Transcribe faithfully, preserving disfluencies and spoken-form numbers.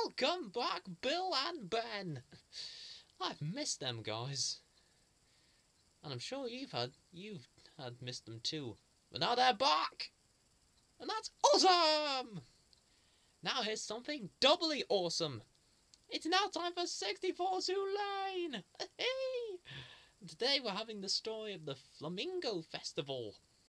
Welcome back, Bill and Ben. I've missed them guys, and I'm sure you've had you've had missed them too. But now they're back, and that's awesome. Now here's something doubly awesome. It's now time for sixty-four Zoo Lane. Today we're having the story of the Flamingo Festival.